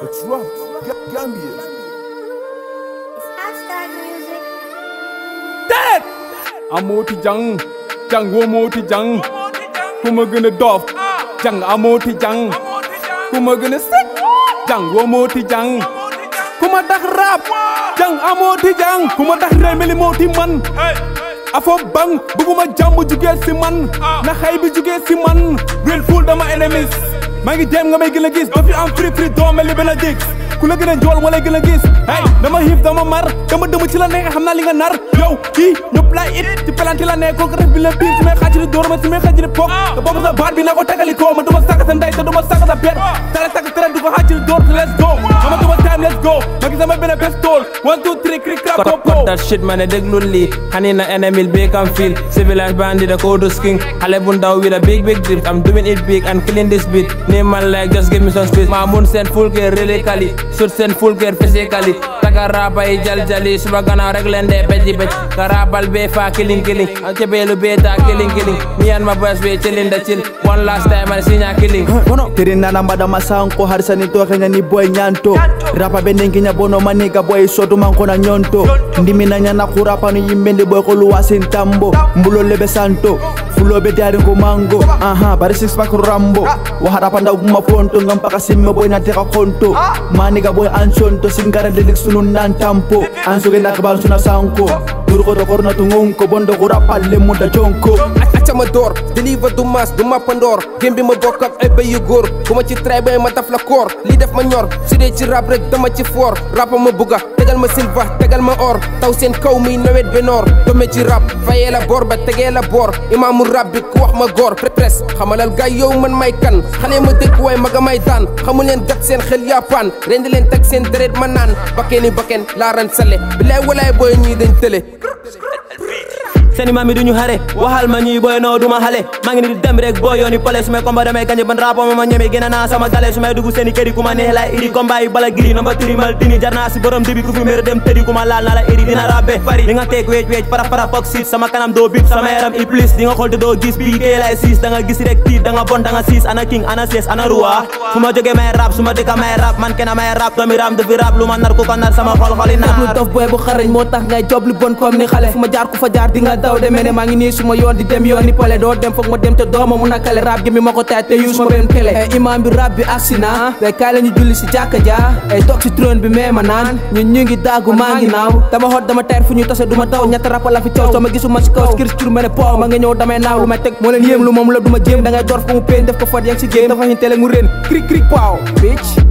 It's rap, Gambia. Hashtag music. Dead! Amoti jang, jang womoti jang. Kuma gonna dof, jang amoti jang. Kuma gonna sick, jang womoti jang. Kuma dak rap, jang amoti jang. Kuma dak remeli moti man. Afo bang, buguma jambu juge si man. Na xay bi juge si man. Real fool dama enemies. Mangi dem nga may gën a gis ba fi am free doome li benn dix ku la gën a njool moo lay gën a gis hey dama xiif dama mar dama dëmm ci la nekk xam naa li nga nar yow kii ñëpp laay it ci pelanti la nekk ko def bi la biir su may xaajiri door ma su may xaajiri pok te boobu sa baat bi na ko tegali ko ma duma sàkk sa ndey te duma sàkk sa pet tale takk tere du ko xaajiri door te let's go ama duma time let's go ma gis sama benn best tool 1 2 3 krik krap pop cut that shit man e déglul lii xani na enemy be can feel civilized bandi da ko do sking xale bu ndaw with a big drip I'm doing it big and killing this beat man like just give me some space Mamoun send full care really kali should send full care physically taka rapa yi jali suba gana rek lende beji karabal be fa killing antebelu beta killing me and my boys we chilling the chill one last time and sinya killing tirina na madama sanko harsani to kenya ni boy nyanto rapa benengi nya bono maniga boy sotu manko na nyonto ndimi na nyana kurapa ni yimbende boy ko luwasin tambo mbulo lebe santo fulo be dari ko mango bari six pack rambo wa harapa ndaw ma fonto ngam paka simme boy na teka konto maniga boy anchonto singara delik sunun nan tampo ansuge nak bal suna sanko durko do korna tungonko bondo ko rapalle muda jonko acama door deliver du mas du ma pandor gembi ma bokk ak ay bay yu góor kuma ci tray bay ma taf la koor li def ma ñor su dee ci rap rek dama ci foor rap ma buga tegal ma silva tegal ma or taw seen kaw mi nawet be noor dome ci rap fayee la bor ba tegee la bor imaamu rap bi ku wax ma góor press xamalal gay yow man may kan xale ma dëkk way maga may daan xamul leen gat seen xel yaa paan rendi leen teg seen deret ma naan bakkeni bakken laa ran sale bilaay walaay booy ñii dañ tële seni mami duñu xare waxal ma ñuy boy no duma xale maa ngi ni di dem rek boy yooni pole su may combat damay gañe ban rapport ma ñeme génn naa sama gale su may dugg seeni këri ku ma neex laay iri combat yi bala giri namba tirimal dini jar naa si borom dibi ku fi mér dem tëddi ku ma laal naa la iri dina rabbe bari li nga teeg weej para foog siit sama kanam doo bip sama yaram i plus di nga xool te doo gis bii kee lay siis da nga gis rek tiit da nga bon da nga siis ana king ana sees ana ruwa fu ma jóge may rap su ma dëkka may rap man kenn may rap doomi ram dafi rap lu ma nar ku ko nar sama xol xoli naar dof boy bu xarañ moo tax ngay job lu bon comme ni xale fu ma jaar ku fa jaar di nga daw de mene maa ngi nii suma yoon di dem yoon ni pale doo dem foog ma dem te dooma mun a kale rap gi mi ma ko tay te yu suma benn kele imam bi rap bi aksina way kaay la ñu julli si jàkka ja toog si trône bi mee ma naan ñun ñu ngi daagu maa ngi naaw dama xoot dama tayr fu ñu tase duma daw ñetta rap la fi coow soo ma gisuma si kaw skir skir mene po ma nga ñëw damay naaw lu may teg moo leen yéem lu moom la duma jéem da ngay door fu mu peen def ko fot yang si géem dafa ñu tele mu reen krik krik paaw bitch